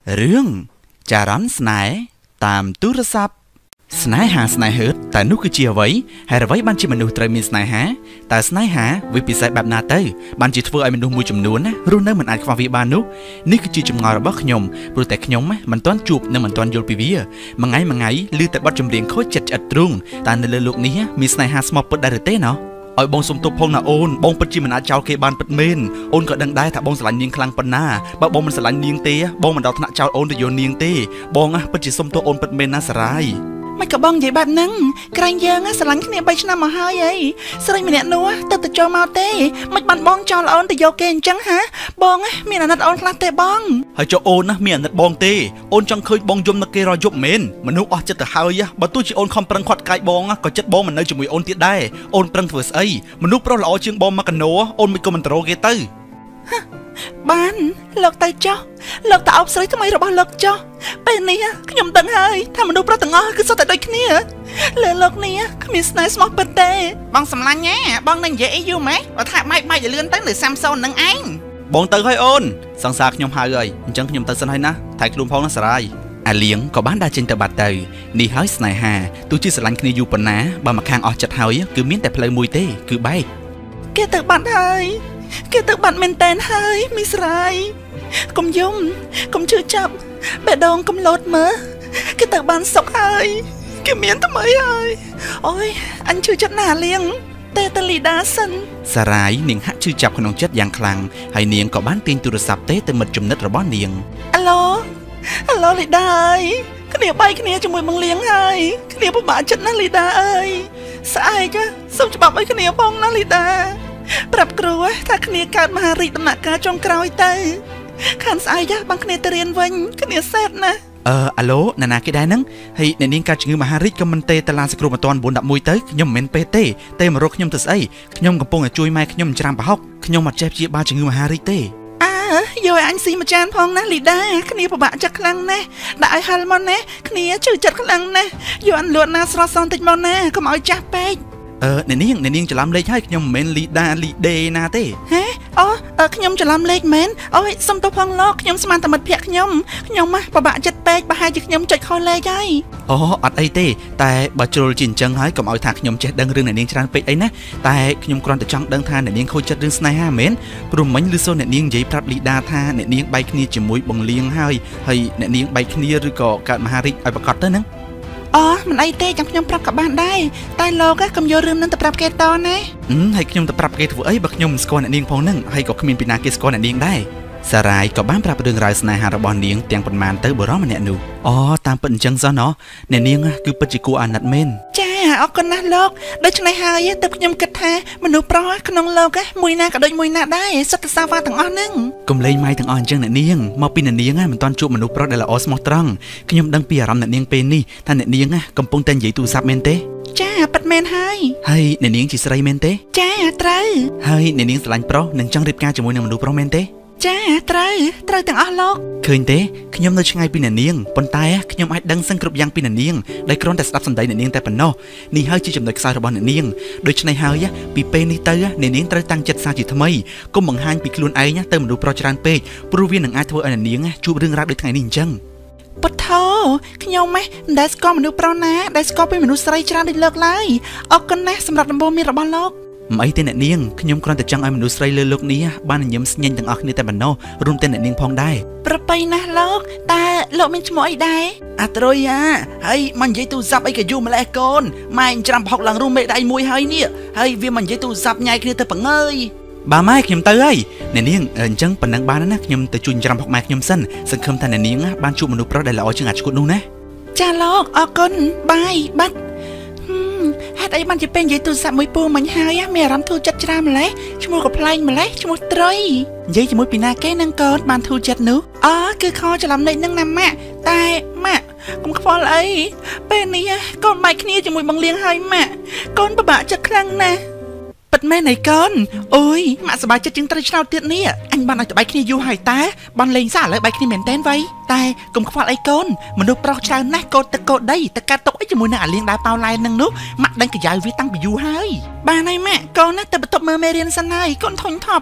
រឿងចារ៉ាន់ស្នេហ៍តាមទូរស័ព្ទស្នេហាស្នេហ៍ហឺតតែនោះគឺជាអ្វីហើយអ្វីបានជាមនុស្សត្រូវមានស្នេហាតើស្នេហាវាពិសេសបែបណាទៅបានជាធ្វើឲ្យមនុស្សមួយចំនួនណារស់នៅមិនអាចខ្វះវាបាននោះនេះគឺជាចម្ងល់របស់ខ្ញុំព្រោះតែខ្ញុំមិនទាន់ជួបនិងមិនទាន់យល់ពីវាមួយថ្ងៃឮតែបទចម្រៀងខូចចិត្តឆ្អិតទ្រូងតើនៅលើលោកនេះមានស្នេហាស្មោះពិតដែរឬទេណោះឲ្យបងសុំទោសផងណាអូនបងពិតជាមិនអាចចោលគេបានពិតមែនអូនក៏ដឹងដែរថាបងស្រឡាញ់នាងខ្លាំងប៉ុណ្ណាបើបងមិនស្រឡាញ់នាងទេបងមិនដល់ថ្នាក់ចោលអូនទៅយកនាងទេបងពិតជាសុំទោសអូនពិតមែនណាសារាយមិនក៏បងនិយាយបែបហ្នឹងក្រែងយើងស្រឡាញ់គ្នា3ឆ្នាំមកហើយអីស្រីម្នាក់នោះទៅចូលមកទេមិនបានបងចោលអូនទៅយកគេអញ្ចឹងហាបងមានអាណិតអូនខ្លះទេបងហើយចុះអូនណាមានអាណិតបងទេអូនចង់ឃើញបងយំនឹកគេរយប់មែនមនុស្សអស់ចិត្តទៅហើយបើទោះជាអូនខំប្រឹងខាត់កាយបងក៏ចិត្តបងមិននៅជាមួយអូនទៀតដែរអូនប្រឹងធ្វើស្អីមនុស្សប្រុសល្អជាងបងមកកណោអូនមិនក៏មិនត្រូវគេទៅបានលោកទៅចុះលោកទៅអោបស្រីថ្មីរបស់លោកចុះពេលនេះខ្ញុំដឹងហើយថាមនុស្សប្រុសទាំងអស់គឺសុទ្ធតែដូចគ្នាលើលោកនេះគ្មានស្នេហ៍ស្មោះពិតទេបងសម្លាញ់ណាបងនឹងនិយាយអីយូរម៉េចបើថាបែកឲ្យលឿនទៅលើ30នឹងឯងបងទៅហើយអូនសង្សារខ្ញុំហើយអញ្ចឹងខ្ញុំទៅសិនហើយណាថៃខ្លួនផងណាសារាយអាលៀងក៏បានដើរចេញទៅបាត់ទៅនេះហើយស្នេហាទោះជាស្រឡាញ់គ្នាយូរប៉ុណ្ណាបើម្ខាងអស់ចិត្តហើយគឺមានតែផ្លូវមួយទេគឺបែកគេទៅបាត់ហើយគេទៅបាត់មែនតែនហើយមីស្រាយកុំយំកុំឈឺចាប់បេះដូងកុំលោតមើលគេទៅបានសុខហើយគេមានថ្មីហើយអូយអញឈឺចិត្តណាស់លៀងទេតលីដាសិនសារាយនាងហាក់ឈឺចាប់ក្នុងចិត្តយ៉ាងខ្លាំងហើយនាងក៏បានទាញទូរស័ព្ទទេទៅមិត្តចំណិតរបស់នាងអាឡូលីដាអើយគ្នាបែកគ្នាជាមួយបងលៀងហើយគ្នាពិបាកចិត្តណាស់លីដាអើយស្អែកសុំច្បាប់ឲ្យគ្នាបងណាលីដាប្រាប់គ្រូថាគ្នាកើតមហារីកដំណាក់កាលចុងក្រោយទៅខានស្អែកបងគ្នាទៅរៀនវិញគ្នាសេតណាអាឡូណាគេដែរហ្នឹងហើយអ្នកនាងកើតជំងឺមហារីកក៏មិនទេតាឡាសគ្រូមិនតាន់911ទៅខ្ញុំមិនមែនពេទ្យទេមករកខ្ញុំទៅស្អីខ្ញុំកំពុងតែជួយម៉ែខ្ញុំច្រាំប្រហុកខ្ញុំអត់ចេះព្យាបាលជំងឺមហារីកទេយកឲ្យអញស៊ីមួយចានផងណាលីដាគ្នាពិបាកចិត្តខ្លាំងណាស់ដាក់ឲ្យហិលមកណាគ្នាជឿចិត្តខ្លាំងណាស់យកអញលួតណាស្រស់សងតិចមកណាកុំឲ្យចាស់ពេកអ្នកនាងច្រឡំលេខហើយខ្ញុំមិនមែនលីដាលីដេណាទេហេខ្ញុំច្រឡំលេខមែនអូយសុំទោសផងលោកខ្ញុំស្មានតែមិត្តភក្តិខ្ញុំពិបាកចិត្តពេកប្រហែលជាខ្ញុំចុចខុសលេខហើយអត់អីទេតែបើជ្រុលជាអញ្ចឹងហើយកុំឲ្យថាខ្ញុំចេះដឹងរឿងអ្នកនាងច្រើនពេកអីណាតែខ្ញុំគ្រាន់តែចង់ដឹងថាអ្នកនាងខូចចិត្តរឿងស្នេហាមែនព្រោះមិញឮសូរអ្នកនាងនិយាយប្រាប់លីដាថាអ្នកនាងបែកគ្នាជាមួយបងលៀងហើយអ្នកនាងបែកគ្នាឬក៏កើតមហារីកឲ្យប្រកាសទៅហ្នឹងមិនអីទេចាំខ្ញុំប្រាប់ក៏បានដែរតែលោកកុំយករឿងនឹងទៅប្រាប់គេតណាហើយខ្ញុំទៅប្រាប់គេធ្វើអីបើខ្ញុំមិនស្គាល់អ្នកនាងផងហ្នឹងហើយក៏គ្មានពីណាគេស្គាល់អ្នកនាងដែរសារាយក៏បានប្រាប់រឿងរ៉ាវស្នេហារបស់នាងទាំងប៉ុន្មានទៅបុរសម្នាក់នោះតាមពិតអញ្ចឹងសោះណោះអ្នកនាងគឺពិតជាគួរអាណិតមែនចាអរគុណណាស់លោកដូច្នេះហើយទើបខ្ញុំគិតថាមនុស្សប្រុសក្នុងលោកមួយណាក៏ដូចមួយណាដែរសុទ្ធតែសាវ៉ាទាំងអស់ហ្នឹងកុំលេងម៉ៃទាំងអស់អញ្ចឹងអ្នកនាងមកពីអ្នកនាងមិនទាន់ជួបមនុស្សប្រុសដែលល្អស្មោះត្រង់ខ្ញុំដឹងពីអារម្មណ៍អ្នកនាងពេលនេះថាអ្នកនាងកំពុងតែនិយាយទូរស័ព្ទមែនទេចាប៉ិតមែនហើយអ្នកនាងជាស្រីមែនទេចាត្រូវហើយអ្នកនាងស្រឡាញ់ប្រុសនិងចង់រៀបការជាមួយនឹងមនុស្សប្រុសមែនទេចាត្រូវទាំងអស់លោកឃើញទេខ្ញុំនៅឆ្ងាយពីអ្នកនាងប៉ុន្តែខ្ញុំអាចដឹងសឹងគ្រប់យ៉ាងពីអ្នកនាងដោយគ្រាន់តែស្ដាប់សម្ដីអ្នកនាងតែប៉ុណ្ណោះនេះហើយជាចំណុចខ្សោយរបស់អ្នកនាងដូច្នេះហើយពីពេលនេះទៅអ្នកនាងត្រូវតាំងចិត្តសារជាថ្មីកុំបង្ហាញពីខ្លួនឯងទៅមនុស្សប្រុសច្រើនពេកព្រោះវានឹងអាចធ្វើឲ្យអ្នកនាងជួបរឿងរ៉ាវដូចថ្ងៃនេះអញ្ចឹងពុទ្ធោខ្ញុំមិនដែលស្គាល់មនុស្សប្រុសណាដែលស្គាល់ពីមនុស្សស្រីច្រើនដូចលោកឡើយអរគុណណាស់សម្រាប់ដំបូន្មានរបស់លោកមិនអីទេអ្នកនាងខ្ញុំគ្រាន់តែចង់ឲ្យមនុស្សស្រីលើលោកនេះបានញញឹមស្ញែងទាំងអស់គ្នាតែប៉ុណ្ណោះរួមទាំងអ្នកនាងផងដែរប្រពៃណាស់លោកតើលោកមានឈ្មោះអីដែរអាត្រុយហើយមកនិយាយទូរស័ព្ទអីក៏យូរម្លេះកូនម៉ែច្រាំប្រហុកឡើងរួមមេដៃមួយហើយនេះហើយវាមកនិយាយទូរស័ព្ទញ៉ៃគ្នាទៅប្រងើយបាទម៉ែខ្ញុំទៅហើយអ្នកនាងអញ្ចឹងប៉ុណ្ណឹងបានណាខ្ញុំទៅជួយច្រាំប្រហុកម៉ែខ្ញុំសិនសង្ឃឹមថាអ្នកនាងបានជួបមនុស្សប្រុសដែលល្អជាងអាឆ្កួតនោះណាចាលោកអរគុណបាយបាត់ហេតុអីបានជាពេលនិយាយទូរស័ព្ទមួយពូមិញហើយមានអារម្មណ៍ធូរចិត្តច្រើនម្លេះឈ្មោះក៏ប្លែកម្លេះឈ្មោះត្រុយនិយាយជាមួយពីណាគេនឹងកូនបានធូរចិត្តនោះគឺខច្រឡំលេខនឹងណាម៉ាក់តែម៉ាក់កុំខ្វល់អីពេលនេះកូនបែកគ្នាជាមួយបងលៀងហើយម៉ាក់កូនពិបាកចិត្តខ្លាំងណាស់ពិតមែនអីកូនអូយម៉ាក់សប្បាយចិត្តជាងត្រីឆ្នោតទៀតនេះអញបានឲ្យទៅបែកគ្នាយូរហើយតាបានលេងសើឥឡូវបែកគ្នាមែនតែនវ៉ៃតែកុំខ្វល់អីកូនមនុស្សប្រុសច្រើនណាស់កូនទឹកកូនដីទៅកាត់ទុកអីជាមួយនឹងអាលៀងដើរប៉ោឡែននឹងនោះម៉ាក់ដឹងកាយវាតាំងពីយូរហើយបានហើយម៉ាក់កូនណាទៅបន្ទប់មើលមេរៀនសិនហើយកូនធុញថប់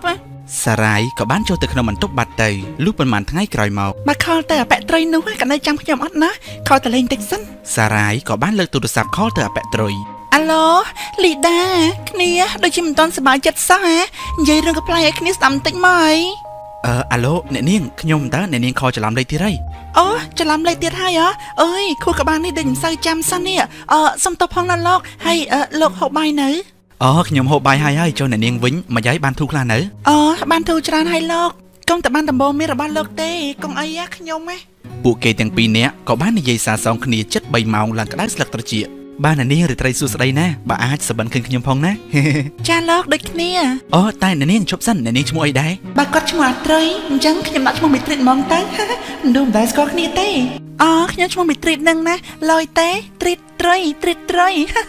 សារ៉ាយក៏បានចូលទៅក្នុងបន្ទប់បាត់ទៅលុះប៉ុន្មានថ្ងៃក្រោយមកបើខលទៅអបត្រីនោះក៏នៅចាំខ្ញុំអត់ណាខលទៅលេងតិចសិនសារ៉ាយក៏បានលើកទូរស័ព្ទខលទៅអបត្រុយអាឡូលីដាគ្នាដូចជាមិនទាន់សប្បាយចិត្តសោះហ៎និយាយរឿងកំ pl ឲ្យគ្នាស្ដាប់បន្តិចមកអីអាឡូអ្នកនាងខ្ញុំតើអ្នកនាងខលច្រឡំលេខទៀតហើយអូច្រឡំលេខទៀតហើយអើយខួរក្បាលនេះដូចមិនសូវចាំសិននេះសុំទោសផងណាលោកហើយលោកហូបបាយនៅខ្ញុំហូបបាយហើយចូលអ្នកនាងវិញមិនយាយបានធូរខ្លះនៅបានធូរច្រើនហើយលោកកុំតែបានដំបូងមានរបស់លោកទេកុំអីខ្ញុំពួកគេទាំងពីរនាក់ក៏បាននិយាយសារសងគ្នាជិត3ម៉ោងឡើងក្តៅស្លឹកត្រចៀកបានអ្នកនាងរាត្រីសួស្ដីណាបើអាចសបិនឃើញខ្ញុំផងណាចាលោកដូចគ្នាតែអ្នកនាងឈប់សិនអ្នកនាងឈ្មោះអីដែរបើគាត់ឈ្មោះអាត្រីអញ្ចឹងខ្ញុំដាក់ឈ្មោះមីត្រីតហ្មងទៅមិនដឹងដែរស្គាល់គ្នាទេខ្ញុំឈ្មោះមីត្រីតនឹងណាលយទេត្រីតត្រី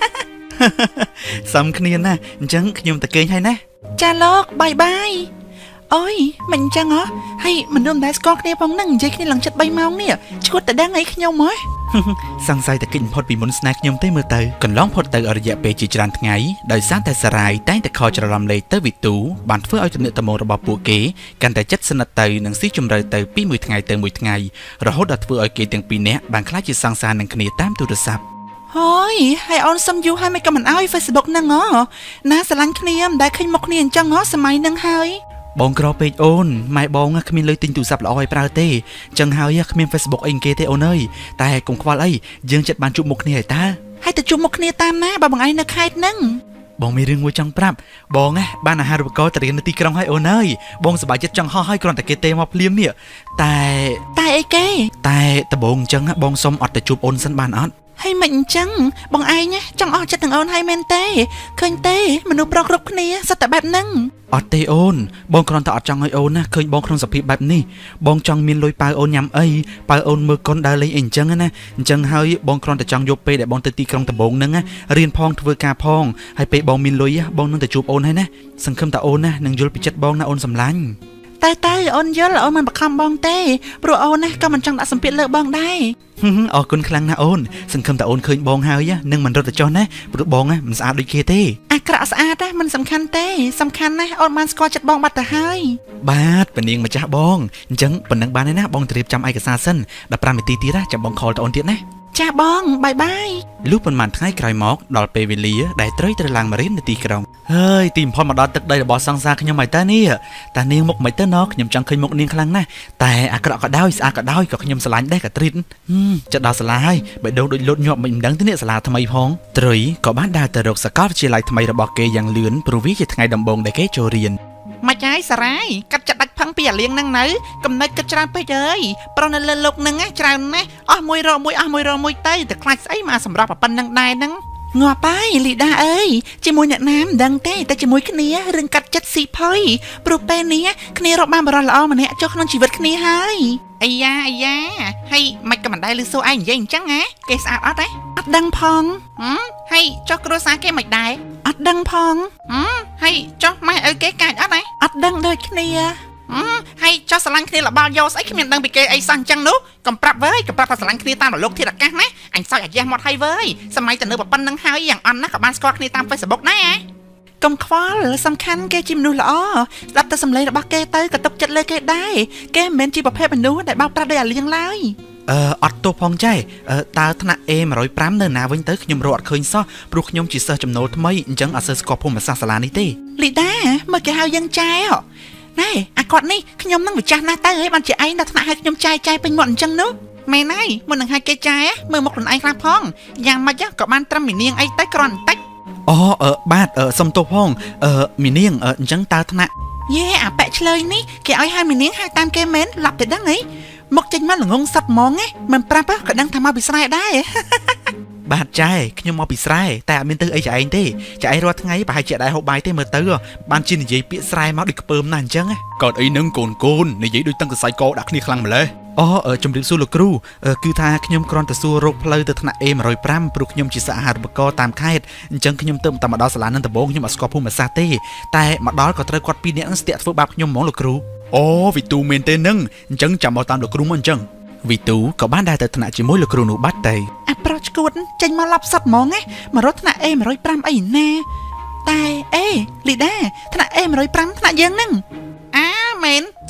សំគ្នាណាអញ្ចឹងខ្ញុំទៅគេងហើយណាចាលោកបាយអូយមិនអញ្ចឹងហើយមិនដឹងដែរស្គាល់គ្នាផងហ្នឹងនិយាយគ្នាឡើងចិត្ត3ម៉ោងនេះឈួតតែដឹងអីខ្ញុំហ៎សង្ស័យតែគេផុតពីមុនស្នេហ៍ខ្ញុំទេមើលទៅកន្លងផុតទៅអរិយៈពេលជាច្រើនថ្ងៃដោយសារតែសារ៉ាយតែងតែខលច្រឡំលេខទៅវិទូបានធ្វើឲ្យទំនាក់ទំនងរបស់ពួកគេកាន់តែជិតស្និទ្ធទៅនិងស៊ីជម្រៅទៅពីមួយថ្ងៃទៅមួយថ្ងៃរហូតដល់ធ្វើឲ្យគេទាំងពីរនាក់បានក្លាយជាសង្សារនឹងគ្នាតាមទូរស័ព្ទហើយអូនសុំយូរហើយមិនក៏មិនឲ្យ Facebook ហ្នឹងណាស្រឡាញ់គ្នាមិនដែលឃើញមុខគ្នាអញ្ចឹងសម័យហ្នឹងហើយបងក្រពេកអូនម៉ែបងគ្មានលុយទិញទូរស័ព្ទល្អឲ្យប្រើទេអញ្ចឹងហើយគ្មាន Facebook អីគេទេអូនអើយតែកុំខ្វល់អីយើងចិត្តបានជួបមុខគ្នាហើយតើហើយទៅជួបមុខគ្នាតាមណាបើបងឯងនៅខេត្តហ្នឹងបងមានរឿងមួយចង់ប្រាប់បងបានអាហារូបករណ៍ទៅរៀននៅទីក្រុងហើយអូនអើយបងសប្បាយចិត្តចង់ហោះហើយគ្រាន់តែគេទេមកភ្លាមនេះតែអីគេតែដំបូងអញ្ចឹងបងសុំអត់ទៅជួបអូនសិនបានអត់ហើយមិនអញ្ចឹងបងឯងចង់អស់ចិត្តនឹងអូនហើយមែនទេឃើញទេមនុស្សប្រុសគ្រប់គ្នាសិតតែបែបហ្នឹងអត់ទេអូនបងគ្រាន់តែអត់ចង់ឲ្យអូនណាឃើញបងក្នុងសភាពបែបនេះបងចង់មានលុយប៉ៅអូនញ៉ាំអីប៉ៅអូនមើលកូនដើរលេងអីអញ្ចឹងណាអញ្ចឹងហើយបងគ្រាន់តែចង់យកពេលដែលបងទៅទីក្រុងដំបងហ្នឹងរៀនផងធ្វើការផងហើយពេលបងមានលុយបងនឹងទៅជួបអូនហើយណាសង្ឃឹមថាអូនណានឹងយល់ពីចិត្តបងណាអូនសម្លាញ់តែអូនយល់អូនមិនបខំបងទេព្រោះអូនណាក៏មិនចង់ដាក់សម្ពាធលើបងដែរអរគុណខ្លាំងណាស់អូនសង្ឃឹមថាអូនឃើញបងហើយនឹងមិនរត់ទៅចុះណាព្រោះបងមិនស្អាតដូចគេទេអាក្រក់ស្អាតមិនសំខាន់ទេសំខាន់ណាស់អូនបានស្គាល់ចិត្តបងបាត់ទៅហើយបាទប៉នាងម្ចាស់បងអញ្ចឹងប៉ុណ្ណឹងបានហើយណាបងត្រៀមចាំឯកសារសិន15នាទីទៀតចាំបងខលទៅអូនទៀតណាចាបងបាយលុះប៉ុន្មានថ្ងៃក្រោយមកដល់ពេលវេលាដែលត្រូវឡើងមករៀននៅទីក្រុងហើយទីបំផុតមកដល់ទឹកដីរបស់សង្សារខ្ញុំហើយតើនេះតានាងមុខមិនទៅណខ្ញុំចង់ឃើញមុខនាងខ្លាំងណាស់តែអាក្រក់ក៏ដោយស្អាតក៏ដោយក៏ខ្ញុំស្រឡាញ់ដែរកាទ្រីតចិត្តដល់សាលាហើយបេះដូងដូចលូតញាប់មិនដឹងទេនេះសាលាថ្មីផងត្រុយក៏បានដើរទៅរកសាកលវិទ្យាល័យថ្មីរបស់គេយ៉ាងលឿនព្រោះវាជាថ្ងៃដំបូងដែលគេចូលរៀនមកចាយសារ៉ាយកាត់ចិត្តដាច់ផឹងពីអាលៀងហ្នឹងនៅកំណត់គិតច្រើនពេកអើយប្រុសនៅលើលោកហ្នឹងច្រើនណាស់អស់មួយរមួយទៅខ្លាចស្អីមកសម្រាប់ប៉ុណ្្នឹងដែរហ្នឹងងាប់ហើយលីដាអើយជាមួយអ្នកណាមិនដឹងទេតែជាមួយគ្នារឿងកាត់ចិត្តស៊ីផុយព្រោះពេលនេះគ្នារកបានបរិះល្អម្នាក់ចុះក្នុងជីវិតគ្នាហើយអាយ៉ាហើយមិនក៏មិនដែលលឺសូឯងនិយាយអញ្ចឹងគេស្អាតអត់ទេអត់ដឹងផងហើយចុះគ្រួសារគេមិនដែរអត់ដឹងផងហើយចុះម៉ែឪគេកាចអត់ទេអត់ដឹងដូចគ្នាហើយចុះស្រឡាញ់គ្នាលបល់យកស្អីគ្មានដឹងពីគេអីសោះអញ្ចឹងនោះកុំប្រាប់ថាស្រឡាញ់គ្នាតាមរលកធាតុអាកាសណាអញសោយអាយ៉ះមកហើយវើយសម័យទៅនៅប៉ុណ្្នឹងហើយយ៉ាងអន់ណាក៏បានស្គាល់គ្នាតាម Facebook ដែរកុំខ្វល់សំខាន់គេជាមនុស្សល្អស្ដាប់តែសំឡេងរបស់គេទៅក៏ទុកចិត្តលើគេដែរគេមិនមែនជាប្រភេទមនុស្សដែលបោកប្រាស់ដោយអាលៀងឡើយអត់ទោសផងចែតើថ្នាក់ A105 នៅណាវិញទៅខ្ញុំរកអត់ឃើញសោះព្រោះខ្ញុំជាសិស្សចំណូលថ្មីអញ្ចឹងអត់សូវស្គាល់ភូមិសាស្ត្រសាលានេះទេលីដាមើលគេហៅយើងចែណែអាគាត់នេះខ្ញុំនឹងវិចាស់ណាស់ទៅហើយបានជាឯងដល់ថ្នាក់ឲ្យខ្ញុំចែពេញមាត់អញ្ចឹងនោះមែនហើយមុននឹងឲ្យគេចែមើលមុខខ្លួនឯងខ្លះផងយ៉ាងម៉េចក៏បានត្រឹមមីនាងអីទៅគ្រាន់បន្តិចបាទសុំទោសផងមីនាងអញ្ចឹងតើថ្នាក់យេអាប៉ែឆ្លើយនេះគេឲ្យមីនាងហៅតាមគេមែនឡាប់ទៅដឹងអីមកចេញមកល្ងងសັບហ្មងមិនប្រាប់ក៏ដឹងថាមកពីស្រែដែរបាទចែខ្ញុំមកពីស្រែតែអត់មានទៅអីចែឯងទេចែឯងរាល់ថ្ងៃប្រហែលជាដែរហូបបាយទេមើលទៅបានជានិយាយពាក្យស្រែមកដូចខ្ពើមណាស់អញ្ចឹងកូនអីនឹងកូននិយាយដូចតាំងសរសៃកដាក់គ្នាខ្លាំងម្ល៉េះជំរាបសួរលោកគ្រូគឺថាខ្ញុំគ្រាន់តែសួររកផ្លូវទៅថ្នាក់ A105 ព្រោះខ្ញុំជាសហអាហារូបករណ៍តាមខេត្តអញ្ចឹងខ្ញុំទៅតែមកដល់សាលានឹងដំបូងខ្ញុំអត់ស្គាល់ភូមិសាស្ត្រទេតែមកដល់ក៏ត្រូវគាត់ពីរនាក់នឹងស្ទាក់ធ្វើបាបខ្ញុំហ្មងលោកគ្រូវិទូមែនទេនឹងអញ្ចឹងចាំមកតាមលោកគ្រូមកអញ្ចឹងវិទូក៏បានដើរទៅថ្នាក់ជាមួយលោកគ្រូនោះបាត់ទៅអាប្រុសឈួតចេញមកឡប់សັບហ្មងមករត់ថ្នាក់ A105 អីណាតែលីដាថ្នាក់ A105 ថ្នាក់យើងហ្នឹង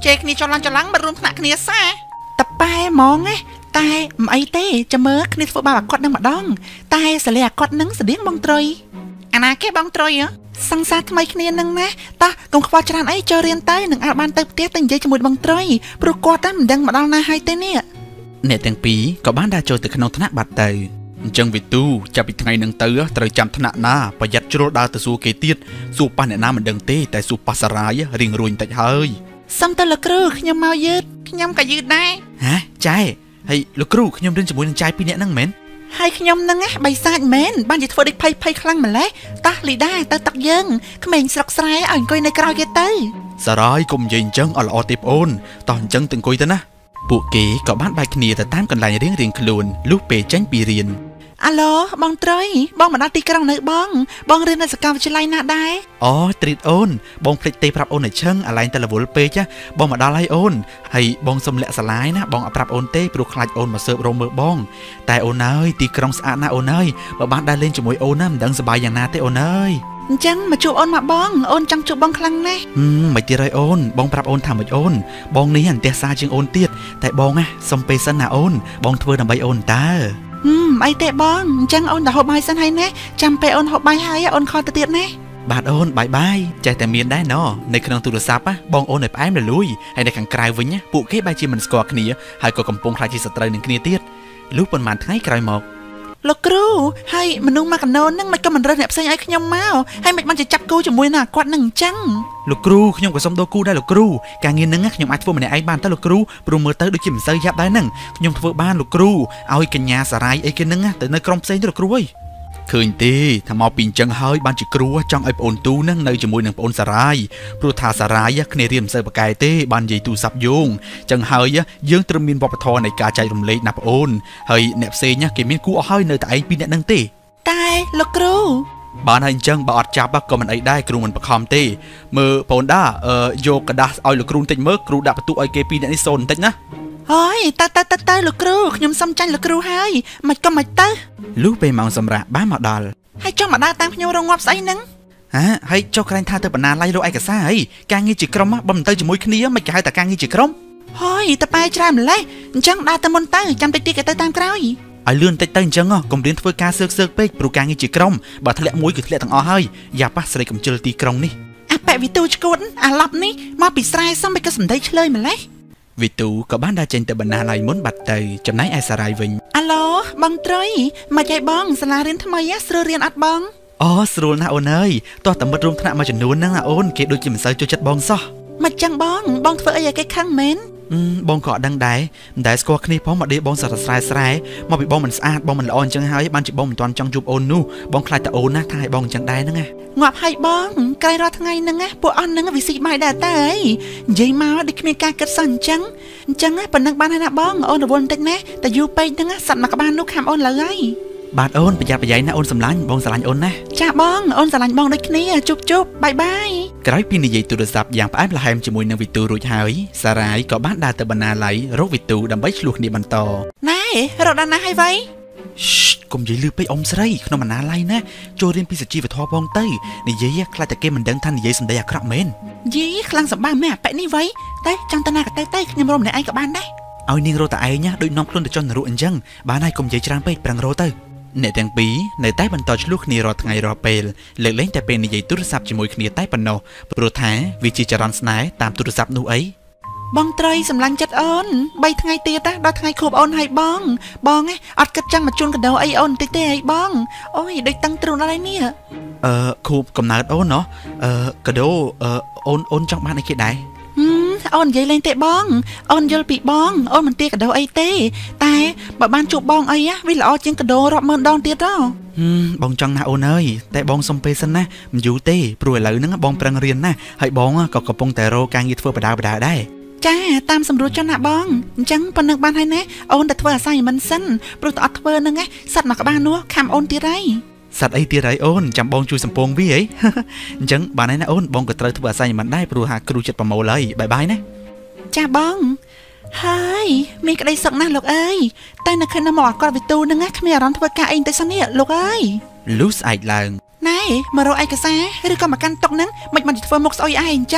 ចេគ្នាចលឡើងមករួមថ្នាក់គ្នាសាតប៉ែហ្មងណាតែមិនអីទេចាំមើលគ្នាធ្វើបាបអាគាត់នឹងម្ដងតែសលេអាគាត់នឹងស្តៀងបងត្រុយអាណាគេបងត្រុយសង្សារថ្មីគ្នានឹងណាតោះកុំខ្វល់ច្រើនអីចូលរៀនទៅនឹងអាចបានទៅផ្ទះទៅនិយាយជាមួយបងត្រុយព្រោះគាត់មិនដឹងមកដល់ណាហើយទេនេះអ្នកទាំងពីរក៏បានដើរចូលទៅក្នុងថ្នាក់បាត់ទៅអញ្ចឹងវិទូចាប់ពីថ្ងៃនឹងទៅត្រូវចាំថ្នាក់ណាប្រយ័ត្នជ្រុលដើរទៅសួរគេទៀតសួរប៉ះអ្នកណាមិនដឹងទេតែសួរប៉ះសារាយរៀងរួញតិចហើយសុំទៅលោកគ្រូខ្ញុំមកយឺតខ្ញុំក៏យឺតដែរហ៎ចែហើយលោកគ្រូខ្ញុំរៀនជាមួយនឹងចែ2នាក់ហ្នឹងមែនហើយខ្ញុំហ្នឹងបៃសាចមែនបានជាធ្វើដូចភ័យខ្លាំងម្ល៉េះតោះលីដាទៅទឹកយើងក្មេងស្រុកស្រែឲ្យអង្គុយនៅក្រោយគេទៅសារាយកុំនិយាយអញ្ចឹងអត់ល្អទេប្អូនតោះអញ្ចឹងទៅអង្គុយទៅណាពួកគេក៏បានបែកគ្នាទៅតាមកន្លែងរៀងខ្លួនលុះពេលចេញពីរៀនអាឡូបងត្រុយបងមកដល់ទីក្រុងនៅបងរៀននៅសាកលវិទ្យាល័យណាដែរអូត្រៀតអូនបងភ្លេចទេប្រាប់អូនឲ្យឈឹងអាឡែងតែរវល់ពេកបងមកដល់ហើយអូនហើយបងសុំលាក់សាឡាយណាបងអត់ប្រាប់អូនទេព្រោះខ្លាចអូនមកស៊ើបរោមមើលបងតែអូនអើយទីក្រុងស្អាតណាស់អូនអើយបើបានដើរលេងជាមួយអូនណាមិនដឹងសប្បាយយ៉ាងណាទេអូនអើយអញ្ចឹងមកជួបអូនមកបងអូនចង់ជួបបងខ្លាំងណាស់មិនទៀតហើយអូនបងប្រាប់អូនថាមិនអូនបងនេះអន្ទះសារជាងអូនទៀតតែបងណាសុំពេលសិនណាអូនបងធ្វើដើម្បីអូនតើអីទេបងអញ្ចឹងអូនទៅហូបបាយសិនហើយណាចាំពេលអូនហូបបាយហើយអូនខលទៅទៀតណាបាទអូនបាយចេះតែមានដែរណនៅក្នុងទូរស័ព្ទបងអូនឲ្យផ្អែមរលួយហើយនៅខាងក្រៅវិញពួកគេបែរជាមិនស្គាល់គ្នាហើយក៏កំពុងខ្លាចជាសត្រូវនឹងគ្នាទៀតលុះប៉ុន្មានថ្ងៃក្រោយមកលោកគ្រូហើយមនុស្សមកកណូនហ្នឹងមិនក៏មិនរើសអ្នកផ្សេងឲ្យខ្ញុំមកហើយមិនបានជាចាប់គូជាមួយណាគាត់នឹងអញ្ចឹងលោកគ្រូខ្ញុំក៏សុំដូរគូដែរលោកគ្រូការងារហ្នឹងខ្ញុំអាចធ្វើម្នាក់ឯងបានតើលោកគ្រូព្រោះមើលទៅដូចជាមិនសូវយ៉ាប់ដែរហ្នឹងខ្ញុំធ្វើបានលោកគ្រូឲ្យកញ្ញាសារាយអីគេហ្នឹងទៅនៅក្រុមផ្សេងទៅលោកគ្រូអើយឃើញទេថាមកពីអញ្ចឹងហើយបានជាគ្រូចង់ឲ្យប្អូនទូហ្នឹងនៅជាមួយនឹងប្អូនសារាយព្រោះថាសារាយគ្នារៀនមិនសូវប្រកែទេបាននិយាយទូរស័ព្ទយោងអញ្ចឹងហើយយើងត្រូវមានវប្បធម៌នៃការចែករំលែកណាប្អូនហើយអ្នកផ្សេងគេមានគូអស់ហើយនៅតែឯងពីរអ្នកហ្នឹងទេតែលោកគ្រូបានហើយអញ្ចឹងបើអត់ចាប់ក៏មិនអីដែរគ្រូមិនបខំទេមើលប្អូនដាយកกระดาษឲ្យលោកគ្រូបន្តិចមើលគ្រូដាក់បន្ទុកឲ្យគេពីរអ្នកនេះសូនបន្តិចណាហើយទៅលោកគ្រូខ្ញុំសុំចាញ់លោកគ្រូហើយមិនក៏មិនទៅលុះពេលម៉ោងសម្រាប់បានមកដល់ហើយចុះមកដើរតាមខ្ញុំរងងាប់ស្អីហ្នឹងហើយចុះក្រែងថាទៅបណ្ណាល័យរកឯកសារអីការងារជាក្រុមបើមិនទៅជាមួយគ្នាមិនគេហៅតែការងារជាក្រុមហើយតប៉ែច្រើនម្លេះអញ្ចឹងដើរទៅមុនទៅចាំតិចទៀតគេទៅតាមក្រោយឲ្យលឿនតិចទៅអញ្ចឹងកុំរៀនធ្វើការសើកពេកព្រោះការងារជាក្រុមបើធ្លាក់មួយគឺធ្លាក់ទាំងអស់ហើយយ៉ាប៉ះស្រីកំជិលទីក្រុងនេះអាប៉ែវិទូឈួតអាឡប់នេះមកពីស្រែសំមិនក៏សំដីឆ្លើយម្លេះវិទូក៏បានដើរចេញទៅបណ្ណាល័យមុនបាត់ទៅចំណែកឯសារាយវិញអាឡូបងត្រុយមកយាយបងសាលារៀនថ្មីស្រួលរៀនអត់បងអូស្រួលណាស់អូនអើយតោះតែមិត្តរួមថ្នាក់មួយចំនួនហ្នឹងណាអូនគេដូចជាមិនសូវចូលចិត្តបងសោះមិនចឹងបងធ្វើអីឲ្យគេខឹងមែនបងក៏អត់ដឹងដែរមិនដែលស្គាល់គ្នាផងមកដេបងសរស្រែមកពីបងមិនស្អាតបងមិនល្អអញ្ចឹងហើយបានជាបងមិនទាន់ចង់ជួបអូននោះបងខ្លាចតែអូនណាថាឲ្យបងអញ្ចឹងដែរហ្នឹងណាងាប់ហើយបងក្រែងរាល់ថ្ងៃហ្នឹងណាពួកអស់ហ្នឹងវាស៊ីបាយដែរតើអីនិយាយមកដូចគ្មានការគិតសោះអញ្ចឹងប៉ុណ្ណឹងបានហើយណាបងអូនរវល់បន្តិចណាតែយូរពេកហ្នឹងសត្វមកក្បាលនោះខាំអូនលើហើយបាទអូនប្រយ័ត្នប្រយែងណាអូនសម្លាញ់បងស្រឡាញ់អូនណាចាបងអូនស្រឡាញ់បងដូចគ្នាជប់បាយក្រោយពីនិយាយទូរស័ព្ទយ៉ាងផ្អែមល្ហែមជាមួយនឹងវិទូរួចហើយសារាយក៏បានដើរទៅបណ្ណាល័យរកវិទូដើម្បីឆ្លោះគ្នាបន្តណែរកដល់ណាហើយវ៉ៃកុំនិយាយលឺពេកអ៊ំស្រីក្នុងបណ្ណាល័យណាចូលរៀនពីសុជីវធម៌ផងទៅនិយាយខ្លាចតែគេមិនដឹងថានិយាយសម្ដីអាក្រក់មែនយីខ្លាំងសម្បើមែនអាប៉ែនេះវ៉ៃតែចង់ទៅណាក៏ទៅខ្ញុំរំម្នាក់ឯងក៏បានដែរឲ្យនាងរកតែឯងណាដូចនាំខ្លួនទៅចន់នរកអញ្ចឹងបានហើយកុំនិយាយច្រើនពេកប្រាំងរកទៅអ្នកទាំងពីរនៅតែបន្តឆ្លោះគ្នារាល់ថ្ងៃរាល់ពេលលើកលែងតែពេលនិយាយទូរស័ព្ទជាមួយគ្នាតែប៉ុណ្ណោះព្រោះថាវាជាចរន្តស្នេហ៍តាមទូរស័ព្ទនោះអីបងត្រីសម្លាញ់ចិត្តអូន3ថ្ងៃទៀតដល់ថ្ងៃខួបអូនហើយបងអត់គិតចាំមកជូនកាដូអីអូនបន្តិចទេអីបងអូយដូចតាំងទ្រូនដល់ហើយនេះខួបកំណើតអូនណោះកាដូអូនចង់បានអីគេដែរអូននិយាយលេងទេបងអូនយល់ពីបងអូនមិនទាកាដូអីទេតែបើបានជួបបងអីវាល្អជាងកាដូរាប់ម៉ឺនដងទៀតបងចង់ណាអូនអើយតែបងសុំពេលសិនណាមិនយូរទេព្រោះឥឡូវហ្នឹងបងប្រឹងរៀនណាហើយបងក៏កំពុងតែរកការងារធ្វើបដាដែរចាតាមសម្រួលចុះណាបងអញ្ចឹងប៉ុណ្ណឹងបានហើយណាអូនតែធ្វើអាសាយមិនសិនព្រោះតែអត់ធ្វើហ្នឹងសត្វមកក្បាលនោះខាំអូនទៀតហើយសត្វអីទៀតហើយអូនចាំបងជួយសំពងវាហីអញ្ចឹងបានហើយណាអូនបងក៏ត្រូវធ្វើអាសាយមិនដែរព្រោះហាគ្រូចិត្តប្រមូលហើយបាយណាចាបងហើយមានក្តីសុខណាស់លោកអើយតែនៅខណៈមកអគាត់វិទូហ្នឹងគ្មានអារម្មណ៍ធ្វើការអីទៅសិននេះលោកអើយលុះស្អែកឡើងណែមករកឯកសារឬក៏មកកាន់តុកហ្នឹងមិនបានធ្វើមុខស្អុយឯងអញ្ចឹង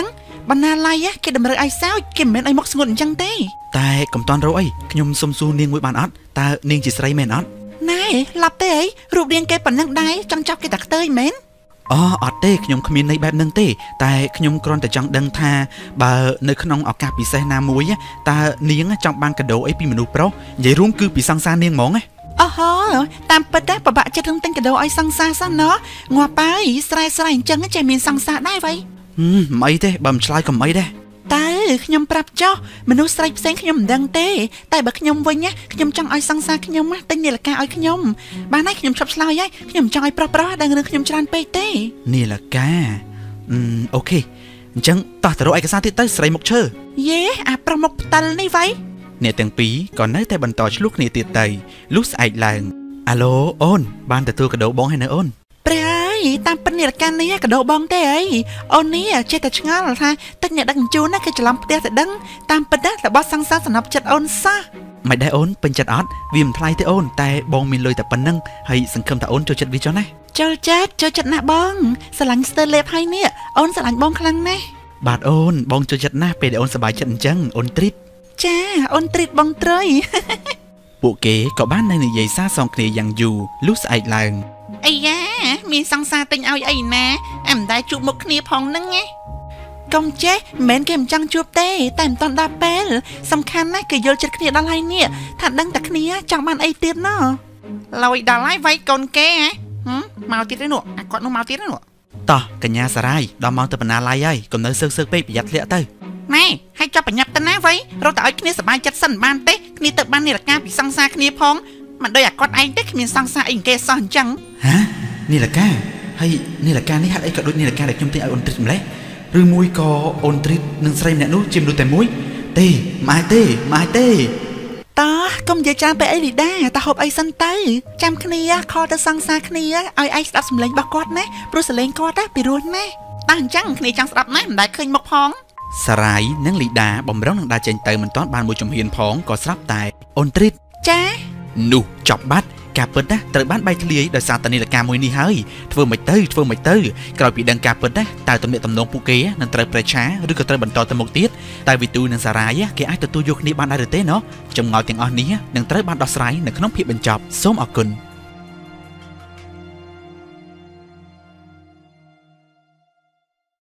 បណ្ណាឡៃគេតម្រូវឲ្យសើចគេមិនមែនឲ្យមកស្ងួតអញ្ចឹងទេតែកុំតន់រកអីខ្ញុំសុំសួរនាងមួយបានអត់តើនាងជាស្រីមែនអត់ណែឡប់ទេអីរូបរាងគេប៉ុណ្ណឹងដែរចង់ចាប់គេតាខ្ទើយមែនអូអត់ទេខ្ញុំគ្មានន័យបែបហ្នឹងទេតែខ្ញុំគ្រាន់តែចង់ដឹងថាបើនៅក្នុងឱកាសពិសេសណាមួយតើនាងចង់បានកាដូអីពីមនុស្សប្រុសនិយាយរួមគឺពីសង្សារនាងហ្មងណាអូហូតាមពិតពិបាកចិត្តរឿងទិញកាដូឲ្យសង្សារសោះណោះងាប់បាយស្រែអញ្ចឹងចេះមានសង្សារដែរវ៉ៃមិនអីទេបើមិនឆ្លើយកុំអីដែរតើខ្ញុំប្រាប់ចោះមនុស្សស្រីផ្សេងខ្ញុំមិនដឹងទេតែបើខ្ញុំវិញខ្ញុំចង់ឲ្យសង្សារខ្ញុំទិញនាឡិកាឲ្យខ្ញុំបានហើយខ្ញុំឈប់ឆ្លើយហើយខ្ញុំចង់ឲ្យប្រុសដឹងរឿងខ្ញុំច្រើនពេកទេនាឡិកាអូខេអញ្ចឹងតោះទៅរកឯកសារទៀតទៅស្រីមុខឈើយេអាប្រុសមុខផ្តិលនេះវ៉ៃអ្នកទាំងពីរក៏នៅតែបន្តឆ្លោះគ្នាទៀតទៅលុះស្អែកឡើងអាឡូអូនបានទទួលកាដូបងហើយនៅអូនព្រះអើយតាមពិតនាឡិកានេះកាដូបងទេអីអូននេះចេះតែឆ្ងល់ថាទឹកអ្នកដឹកជញ្ជូនណាគេច្រឡំផ្ទះទៅដឹងតាមពិតរបស់សង្សារសំណប់ចិត្តអូនសោះមិនដែរអូនពេញចិត្តអត់វាមិនថ្លៃទេអូនតែបងមានលុយតែប៉ុណ្្នឹងហើយសង្ឃឹមថាអូនចូលចិត្តវាចុះណាចូលចិត្តណាស់បងស្រឡាញ់ស្ទើលេបហើយនេះអូនស្រឡាញ់បងខ្លាំងណាស់បាទអូនបងចូលចិត្តណាស់ពេលដែលអូនសប្បាយចិត្តអញ្ចឹងអូនទ្រីតចាអូនទ្រីតបងត្រុយពួកគេក៏បាននៅនិយាយសារសងគ្នាយ៉ាងយូរលុះស្អែកឡើងអាយ៉ាមានសង្សារទិញឲ្យអីណាអាមិនដែលជួបមុខគ្នាផងហ្នឹងណាកុំចេះមិនមែនគេមិនចង់ជួបទេតែមិនតាន់ដល់ពេលសំខាន់ណាស់គេយល់ចិត្តគ្នាដល់ហើយនេះថាដឹងតែគ្នាចង់បានអីទៀតណោះឡយដល់ហើយវាយកូនគេមកទៀតទេនោះអាគាត់នោះមកទៀតនោះតោះកញ្ញាសារាយដល់មកទៅបណ្ណាឡៃហើយកុំនៅសើកពេកប្រយ័ត្នធ្លាក់ទៅណែហើយចាប់ប្រញាប់ទៅណាវ៉ៃរត់តែឲ្យគ្នាសប្បាយចិត្តសិនបានទេគ្នាទៅបាននាឡិកាពីសង្សារគ្នាផងមិនដូចអាគាត់ឯងទេគ្មានសង្សារអីគេសោះអញ្ចឹងហានាឡិកាហើយនាឡិកានេះហាក់អីក៏ដូចនាឡិកាដែលខ្ញុំទិញឲ្យអូនទ្រីតម្លេះឬមួយក៏អូនទ្រីតនឹងស្រីម្នាក់នោះជាមនុស្សតែមួយទេមិនអាចទេតោះកុំនិយាយច្រើនពេកអីលីដាតើហូបអីសិនទៅចាំគ្នាខលទៅសង្សារគ្នាឲ្យឯងស្ដាប់សំឡេងរបស់គាត់ណាព្រោះសំឡេងគាត់ពីរោះណាតើអញ្ចឹងគ្នាចង់ស្ដាប់ណាមិនដែលឃើញមុខផងសារាយនិងលីដាបំរុងនឹងដើរចេញទៅមិនទាន់បានមួយជំហានផងក៏ស្រាប់តែអូនទ្រីតចានោះចប់បាត់ការពិតណាត្រូវបានបែកធ្លាយដោយសារតនាឡិកាមួយនេះហើយធ្វើមិនទៅក្រោយពីដឹងការពិតណាតើទំនាក់ទំនងពួកគេនឹងត្រូវប្រឆាឬក៏ត្រូវបន្តទៅមុខទៀតតែវិទូនិងសារាយគេអាចទទួលយកគ្នាបានដែរឬទេណោះចម្ងល់ទាំងអស់នេះនឹងត្រូវបានដោះស្រាយនៅក្នុងភាពបញ្ចប់សូមអរគុណ